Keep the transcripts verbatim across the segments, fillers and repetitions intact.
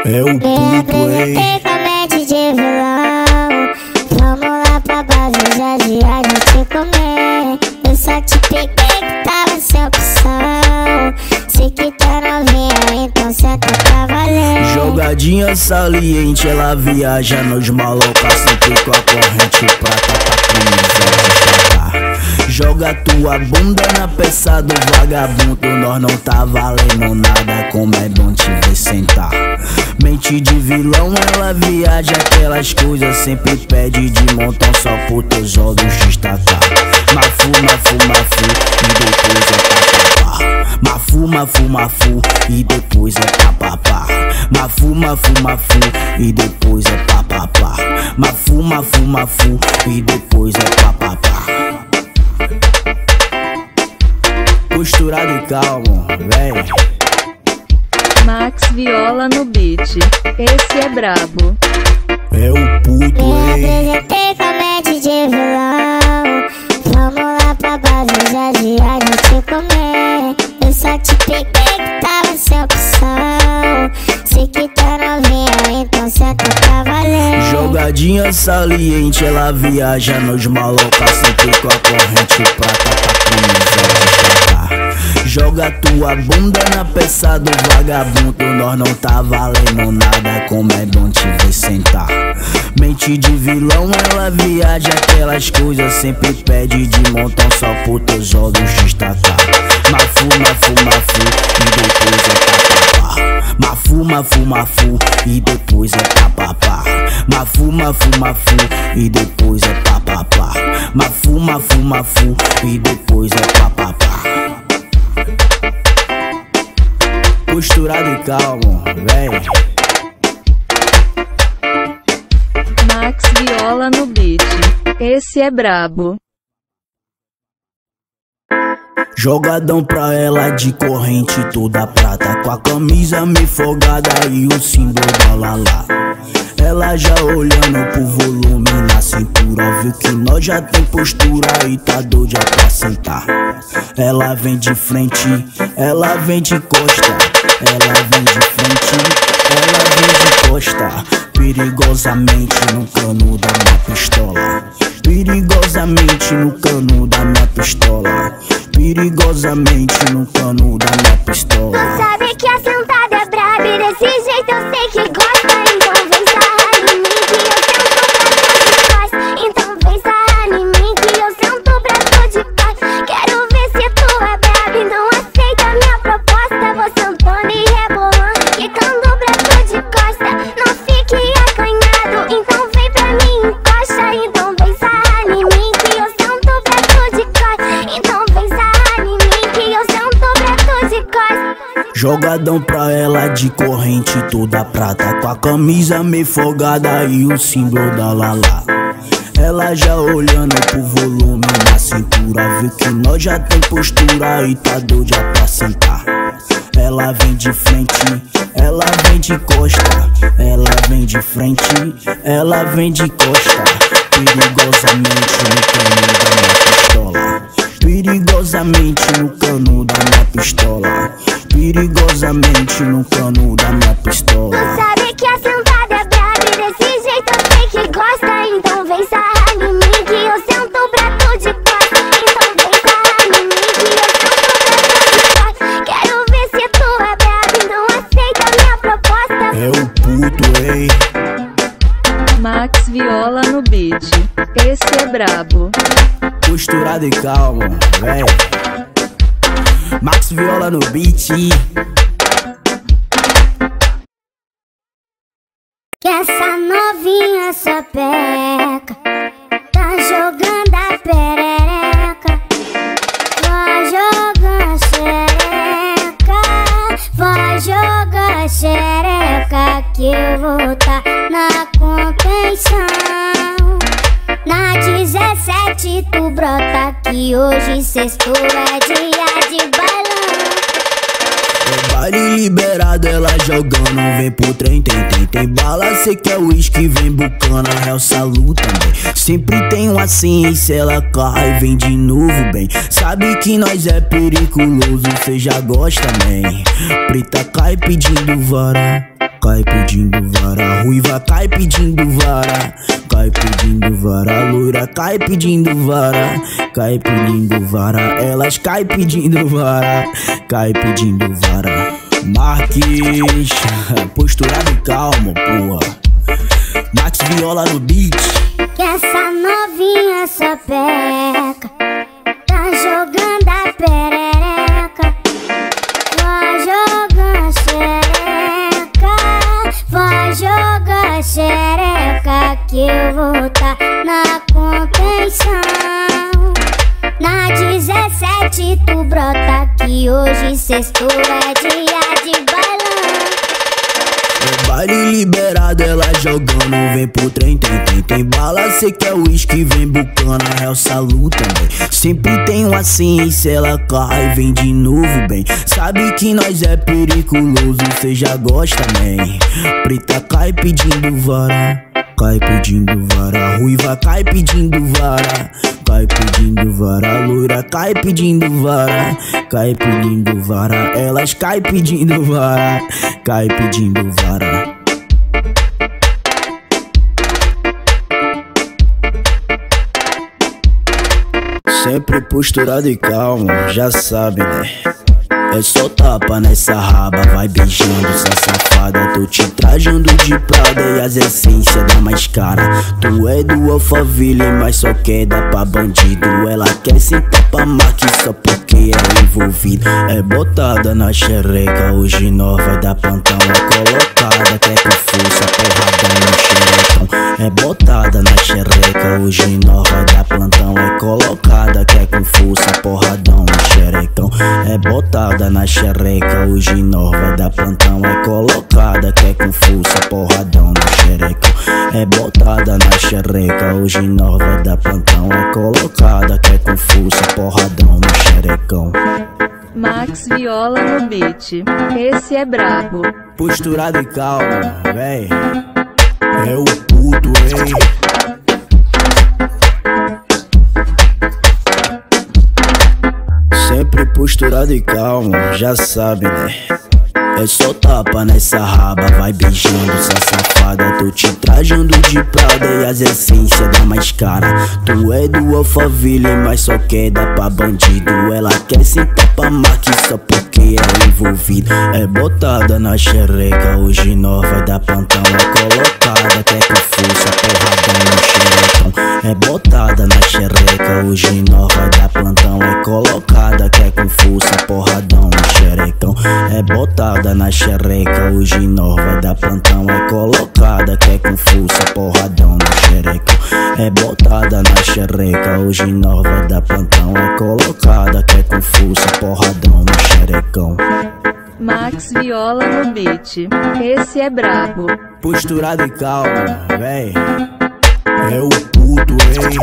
É o puto, hein? Com a mente de vilão. Vamos lá pra base, já já a gente comer. Eu só te peguei que tava sem opção. Sei que tá novinha, então senta pra valer. Jogadinha saliente, ela viaja nos maloca, sempre com a corrente prata pra camisa destacar. Joga tua bunda na peça do vagabundo, nós não tá valendo nada, como é bom te ver sentar. Mente de vilão, ela viaja aquelas coisas, sempre pede de montão só por teus olhos destacar. Mafu, mafu, mafu, e depois é papapá. Mafu, mafu, mafu, e depois é papapá. Mafu, mafu, mafu, e depois é papapá. Mafu, mafu, mafu, e depois é papapá. Posturado e calmo, véi. Max Viola no beat, esse é brabo. É o puto, Me hein? apresentei com a mente de vilão. Vamos lá pra base, já já a gente comer. Eu só te peguei que tava sem opção. Sei que tá novinha, então senta pra valer. Jogadinha saliente, ela viaja nos maloca, sempre com a corrente prata pra camisa destacar. Joga tua bunda na peça do vagabundo, nós não tá valendo nada, como é bom te ver sentar. Mente de vilão, ela viaja aquelas coisas, sempre pede de montão só por teus olhos destacar. Mafu, mafu, mafu, e depois é papapá. Mafu, mafu, mafu, e depois é papapá. Mafu, mafu, mafu, e depois é papapá. Mafu, mafu, mafu, e depois é papapá. Posturado e calmo, véi. Max Viola no beat, esse é brabo. Jogadão pra ela de corrente toda prata, com a camisa meio folgada e o símbolo da Lala. Ela já olhando pro volume na cintura, viu que nós já tem postura e tá doida pra sentar. Ela vem de frente, ela vem de costa. Ela vem de frente, ela vem de costa. Perigosamente no cano da minha pistola. Perigosamente no cano da minha pistola. Perigosamente no cano da minha pistola. Tu sabe que a sentada é braba e desse jeito eu sei que gosta. Então vem sarrar em mim que eu sento pra tu de paz. Então vem sarrar em mim que eu sento pra tu de paz. Quero ver se tu é braba e não aceita minha proposta. Vou sentando e rebolando, quicando pra tu de costa. Não fique acanhado, então vem pra mim encosta. Então vem sarrar em mim que eu sento pra tu de costa. Então vem sarrar em mim que eu sento pra tu de costa. Jogadão pra ela de corrente toda prata, com a camisa meio folgada e o símbolo da Lala. Ela já olhando pro volume na cintura, viu que nós já tem postura e tá doida pra sentar. Ela vem de frente, ela vem de costa. Ela vem de frente, ela vem de costa. Perigosamente no cano da minha pistola. Perigosamente no cano da minha pistola. Perigosamente no cano da minha pistola. Tu sabe que a sentada é braba e desse jeito eu sei que gosta. Então vem sarrar em mim que eu sento pra tu de costa. Então vem sarrar em mim que eu sento pra tu de costa. Quero ver se tu é braba e não aceita minha proposta. É o puto, hein? Max Viola no beat, esse é brabo. Posturado e calmo, véi. Max Viola no beat. Que essa novinha sapeca tá jogando a perereca. Vai jogar xereca, vai jogar xereca, que eu vou tá na contenção. Na dezessete tu brota que hoje sextou é dia de bailão. É baile liberado, ela jogando, vem pro trem, tem, tem, tem bala, cê quer uísque, vem bucana, real salu também. Sempre tem uma ciência, ela cai, vem de novo, bem. Sabe que nós é periculoso, cê já gosta, man. Preta cai pedindo vara, cai pedindo vara. Ruiva cai pedindo vara, cai pedindo vara. Loira cai pedindo vara, cai pedindo vara. Elas cai pedindo vara, cai pedindo vara. Marques, posturado e calmo, porra. Max Viola no beat. Que essa novinha sapeca tá jogando a perereca. Vai jogar xereca, vai jogar xereca, que eu vou tá na contenção. Na dezessete tu brota, que hoje sextou é dia de bailão. É baile liberado, ela jogando, vem pro trem, tem, tem, tem bala, cê quer uísque, vem bucana, é o salu também. Sempre tem uma ciência, ela cai, vem de novo bem. Sabe que nós é periculoso, cê já gosta, man. Preta cai pedindo vara, cai pedindo vara. Ruiva cai pedindo vara, cai pedindo vara. Loira cai pedindo vara, cai pedindo vara. Elas cai pedindo vara, cai pedindo vara. Sempre posturado e calmo, já sabe, né? É só tapa nessa raba, vai beijando essa safada. Tô te trajando de Prada e as essências da mais cara. Tu é do Alphaville, mas só quer dar pra bandido. Ela quer sentar pra Marques só porque é envolvido. É botada na xereca, hoje nós vai dar plantão. É colocada, quer com força, porradão no xerecão. É botada na xereca, hoje nós vai dar plantão. É colocada, quer com força, porradão no xerecão. É botada na xereca, hoje nós vai dar plantão. É colocada, quer com força, porradão no xerecão. É botada na xereca, hoje nós vai dar plantão. É colocada, quer com força, porradão no xerecão. Max Viola no beat, esse é brabo. Posturado e calmo, véi. É o puto, hein? Sempre posturado e calmo, já sabe, né? É só tapa nessa raba, vai beijando essa safada. Tô te trajando de Prada e as essências da mais cara. Tu é do Alphaville, mas só quer dar pra bandido. Ela quer sentar pra Marques só porque é envolvido. É botada na xereca, hoje nós vai dar plantão. É colocada, quer com força, porradão no xerecão. É botada na xereca, hoje nós vai dar plantão. É colocada, quer com força, porradão no xerecão. É botada na xereca, hoje nós vai dar plantão. É colocada, quer com força, porradão no xerecão. É botada na xereca, hoje nós vai dar plantão. É colocada, quer com força, porradão no xerecão. Max Viola no beat, esse é brabo. Posturado e calmo, véi. É o puto, hein?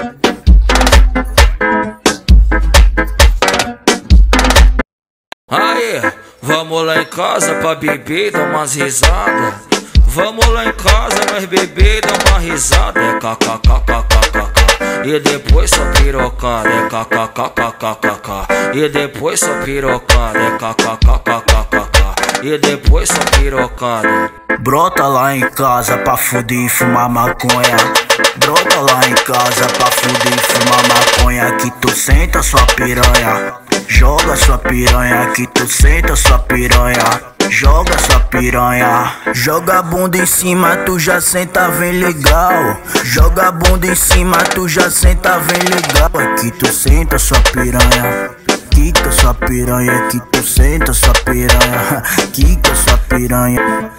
Aí, vamos lá em casa pra beber, dar umas risadas. Vamos lá em casa, nós beber, dar uma risada. É kkkkkkk. E depois só pirocada. É kkkkkkk. E depois só pirocada. É kkkkkkk. E depois só pirocada. Brota lá em casa pra fuder e fumar maconha. Brota lá em casa pra fuder e fumar maconha. Que tu senta sua piranha. Joga sua piranha, que tu senta sua piranha. Joga sua piranha. Joga a bunda em cima, tu já senta, vem legal. Joga a bunda em cima, tu já senta, vem legal. Aqui tu senta sua piranha. Quica sua piranha, que tu senta sua piranha. Quica sua piranha.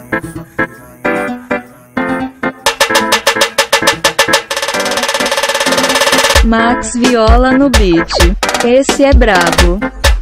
Max Viola no beat, esse é brabo.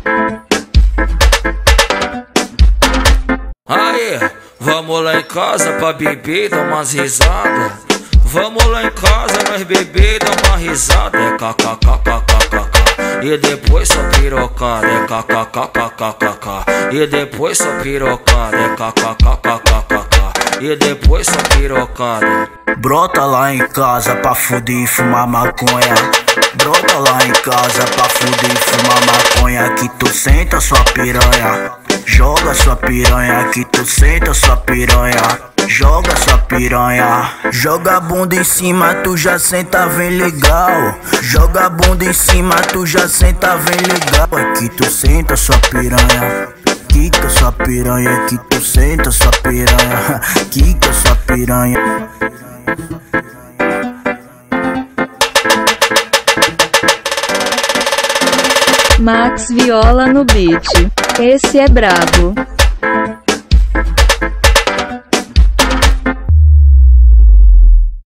Aí, vamos lá em casa pra beber, dar umas risadas. Vamos lá em casa, nós beber, dar uma risada. É kkkkkkk. E depois só pirocada. É kkkkkkk. E depois só pirocada. É kkkkkkk. E depois só pirocada. Brota lá em casa pra fuder e fumar maconha. Brota lá em casa pra fuder e fumar maconha. Que tu senta sua piranha. Joga sua piranha que tu senta sua piranha. Joga sua piranha. Joga a bunda em cima, tu já senta, vem legal. Joga a bunda em cima, tu já senta, vem legal. Aqui tu senta sua piranha. Quica sua piranha, aqui tu senta sua piranha. Quica sua piranha. Max Viola no beat. Esse é brabo.